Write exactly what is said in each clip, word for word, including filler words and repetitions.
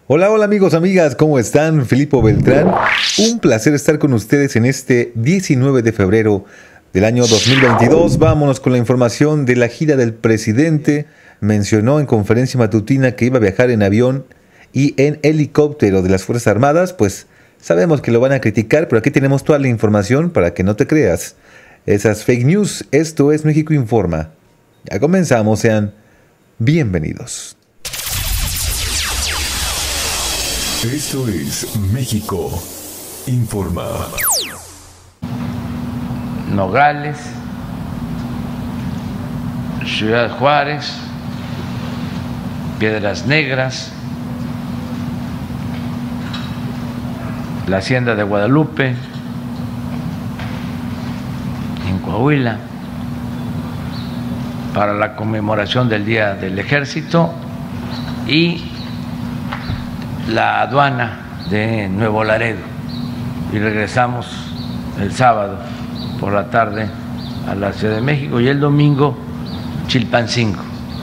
Hola, hola amigos, amigas, ¿cómo están? Filipo Beltrán, un placer estar con ustedes en este diecinueve de febrero del año dos mil veintidós. Vámonos con la información de la gira del presidente. Mencionó en conferencia matutina que iba a viajar en avión y en helicóptero de las Fuerzas Armadas. Pues sabemos que lo van a criticar, pero aquí tenemos toda la información para que no te creas esas fake news. Esto es México Informa. Ya comenzamos, sean bienvenidos. Esto es México Informa. Nogales, Ciudad Juárez, Piedras Negras, la Hacienda de Guadalupe, en Coahuila, para la conmemoración del Día del Ejército, y la aduana de Nuevo Laredo, y regresamos el sábado por la tarde a la Ciudad de México y el domingo Chilpancingo.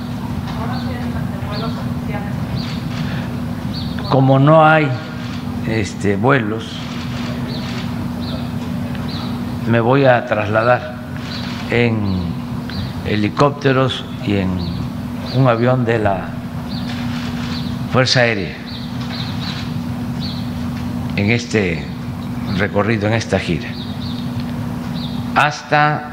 Como no hay este, vuelos, me voy a trasladar en helicópteros y en un avión de la Fuerza Aérea en este recorrido, en esta gira, hasta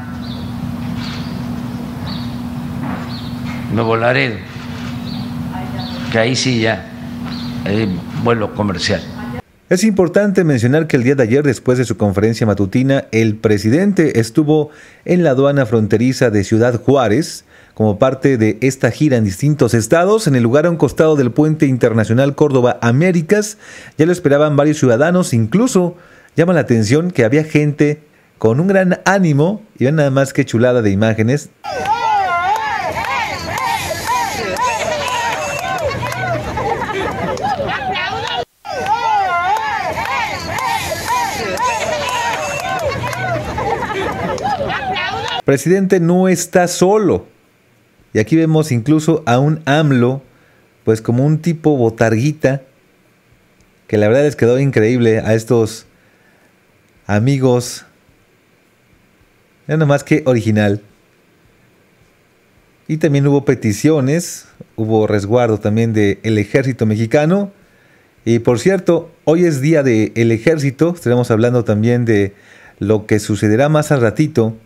Nuevo Laredo, que ahí sí ya hay vuelo comercial. Es importante mencionar que el día de ayer, después de su conferencia matutina, el presidente estuvo en la aduana fronteriza de Ciudad Juárez como parte de esta gira en distintos estados. En el lugar a un costado del puente internacional Córdoba Américas ya lo esperaban varios ciudadanos. Incluso llama la atención que había gente con un gran ánimo, y ven nada más que chulada de imágenes. El presidente no está solo. Y aquí vemos incluso a un AMLO, pues como un tipo botarguita, que la verdad les quedó increíble a estos amigos. Ya nomás que original. Y también hubo peticiones, hubo resguardo también del ejército mexicano. Y por cierto, hoy es día del ejército, estaremos hablando también de lo que sucederá más al ratito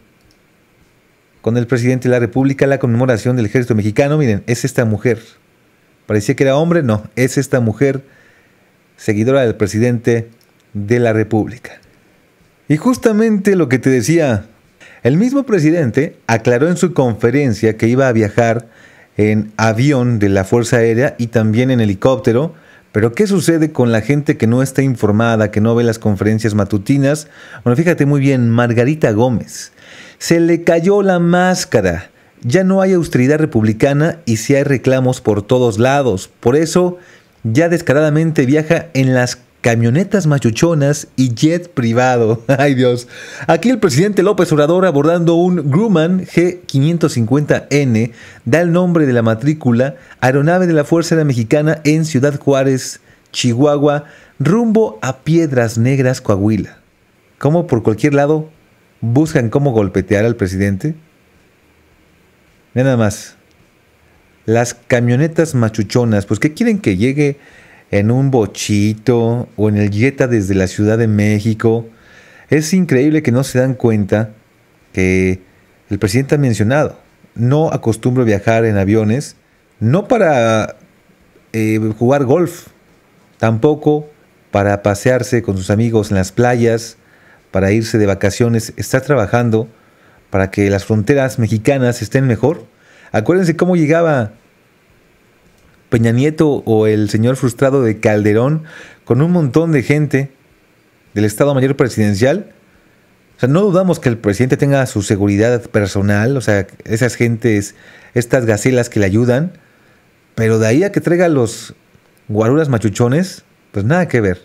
con el presidente de la República, la conmemoración del ejército mexicano. Miren, es esta mujer. Parecía que era hombre, no, es esta mujer, seguidora del presidente de la República. Y justamente lo que te decía, el mismo presidente aclaró en su conferencia que iba a viajar en avión de la Fuerza Aérea y también en helicóptero. Pero ¿qué sucede con la gente que no está informada, que no ve las conferencias matutinas? Bueno, fíjate muy bien, Margarita Gómez. Se le cayó la máscara. Ya no hay austeridad republicana y sí hay reclamos por todos lados. Por eso, ya descaradamente viaja en las camionetas machuchonas y jet privado. ¡Ay Dios! Aquí el presidente López Obrador, abordando un Grumman G quinientos cincuenta N, da el nombre de la matrícula, aeronave de la Fuerza Aérea Mexicana, en Ciudad Juárez, Chihuahua, rumbo a Piedras Negras, Coahuila. ¿Cómo por cualquier lado buscan cómo golpetear al presidente? Mira nada más. Las camionetas machuchonas, pues ¿qué quieren que llegue en un bochito o en el Jetta desde la Ciudad de México? Es increíble que no se dan cuenta que el presidente ha mencionado: no acostumbro viajar en aviones, no para eh, jugar golf, tampoco para pasearse con sus amigos en las playas, para irse de vacaciones. Está trabajando para que las fronteras mexicanas estén mejor. Acuérdense cómo llegaba Peña Nieto o el señor frustrado de Calderón con un montón de gente del Estado Mayor Presidencial. O sea, no dudamos que el presidente tenga su seguridad personal, o sea, esas gentes, estas gacelas que le ayudan, pero de ahí a que traiga los guaruras machuchones, pues nada que ver.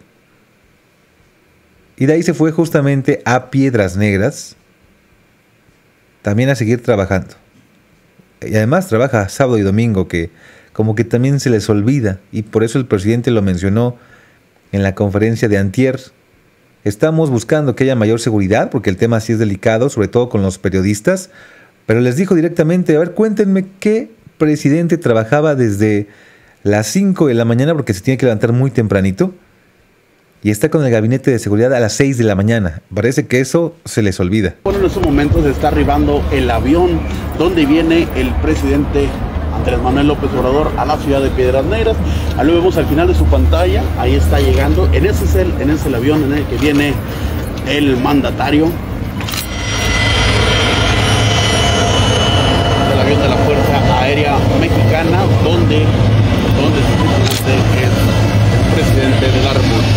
Y de ahí se fue justamente a Piedras Negras, también a seguir trabajando. Y además trabaja sábado y domingo, que como que también se les olvida, y por eso el presidente lo mencionó en la conferencia de antier. Estamos buscando que haya mayor seguridad, porque el tema sí es delicado, sobre todo con los periodistas, pero les dijo directamente, a ver, cuéntenme qué presidente trabajaba desde las cinco de la mañana, porque se tiene que levantar muy tempranito, y está con el gabinete de seguridad a las seis de la mañana. Parece que eso se les olvida. Bueno, en estos momentos está arribando el avión donde viene el presidente Andrés Manuel López Obrador a la ciudad de Piedras Negras. Ahí lo vemos al final de su pantalla, ahí está llegando. En ese es el, en ese es el avión en el que viene el mandatario. El avión de la Fuerza Aérea Mexicana, donde, donde su presidente es el presidente de la República.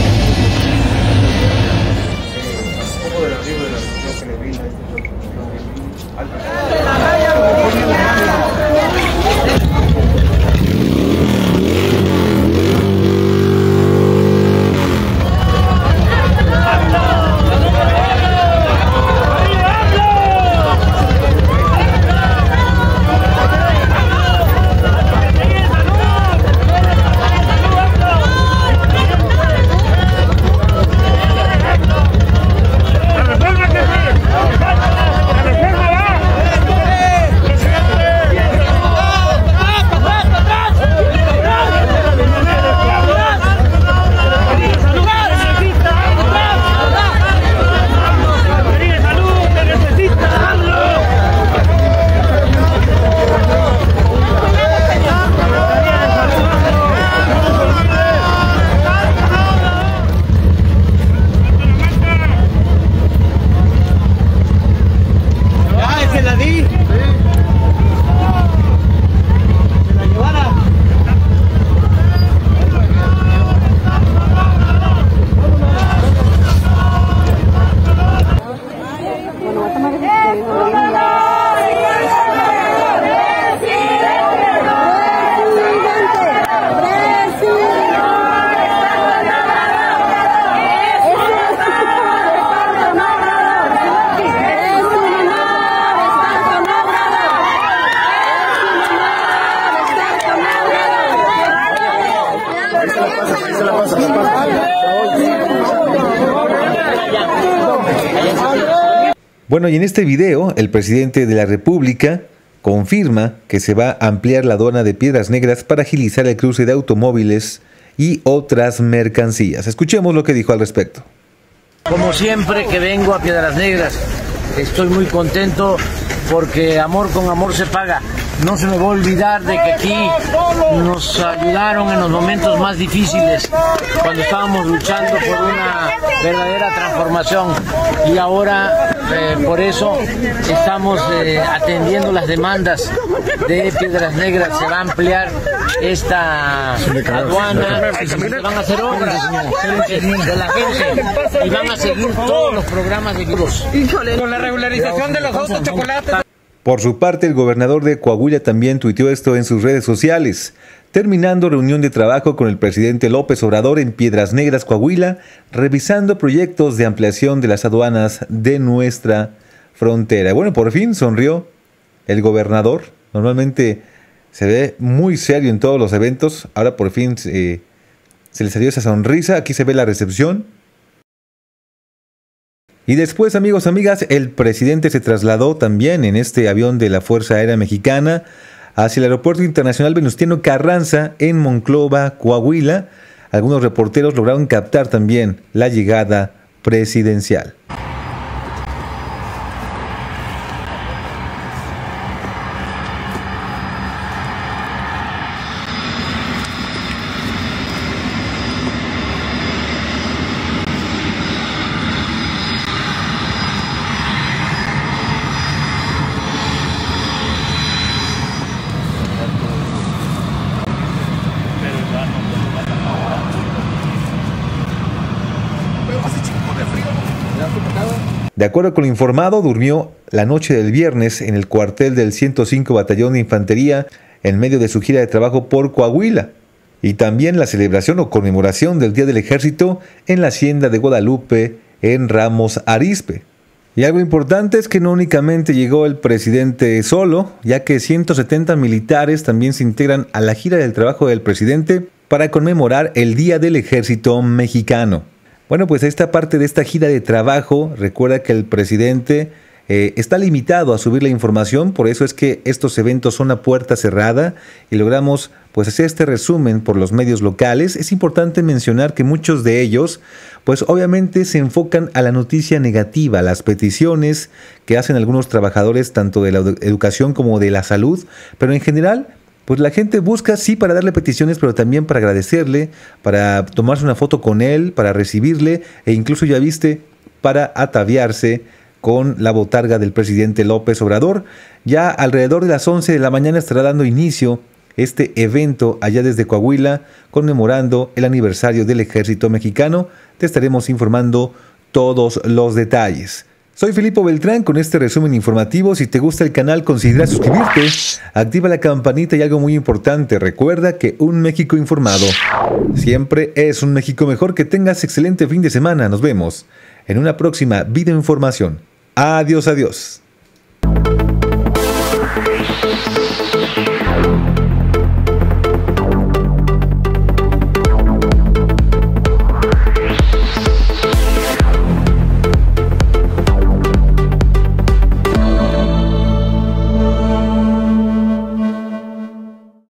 Bueno, y en este video, el presidente de la República confirma que se va a ampliar la aduana de Piedras Negras para agilizar el cruce de automóviles y otras mercancías. Escuchemos lo que dijo al respecto. Como siempre que vengo a Piedras Negras, estoy muy contento porque amor con amor se paga. No se me va a olvidar de que aquí nos ayudaron en los momentos más difíciles, cuando estábamos luchando por una verdadera transformación, y ahora eh, por eso estamos eh, atendiendo las demandas de Piedras Negras. Se va a ampliar esta aduana, se van a hacer obras de la gente y van a seguir todos los programas de vivos. Con la regularización de los autos chocolates. Por su parte, el gobernador de Coahuila también tuiteó esto en sus redes sociales, terminando reunión de trabajo con el presidente López Obrador en Piedras Negras, Coahuila, revisando proyectos de ampliación de las aduanas de nuestra frontera. Bueno, por fin sonrió el gobernador. Normalmente se ve muy serio en todos los eventos. Ahora por fin eh, se le salió esa sonrisa. Aquí se ve la recepción. Y después, amigos, amigas, el presidente se trasladó también en este avión de la Fuerza Aérea Mexicana hacia el Aeropuerto Internacional Venustiano Carranza en Monclova, Coahuila. Algunos reporteros lograron captar también la llegada presidencial. De acuerdo con lo informado, durmió la noche del viernes en el cuartel del ciento cinco Batallón de Infantería en medio de su gira de trabajo por Coahuila, y también la celebración o conmemoración del Día del Ejército en la Hacienda de Guadalupe en Ramos Arizpe. Y algo importante es que no únicamente llegó el presidente solo, ya que ciento setenta militares también se integran a la gira del trabajo del presidente para conmemorar el Día del Ejército Mexicano. Bueno, pues esta parte de esta gira de trabajo, recuerda que el presidente eh, está limitado a subir la información, por eso es que estos eventos son a puerta cerrada y logramos pues hacer este resumen por los medios locales. Es importante mencionar que muchos de ellos pues obviamente se enfocan a la noticia negativa, a las peticiones que hacen algunos trabajadores tanto de la educación como de la salud, pero en general pues la gente busca sí para darle peticiones, pero también para agradecerle, para tomarse una foto con él, para recibirle e incluso ya viste, para ataviarse con la botarga del presidente López Obrador. Ya alrededor de las once de la mañana estará dando inicio este evento allá desde Coahuila, conmemorando el aniversario del Ejército Mexicano. Te estaremos informando todos los detalles. Soy Filipo Beltrán con este resumen informativo. Si te gusta el canal, considera suscribirte, activa la campanita y algo muy importante, recuerda que un México informado siempre es un México mejor. Que tengas excelente fin de semana. Nos vemos en una próxima videoinformación. Adiós, adiós.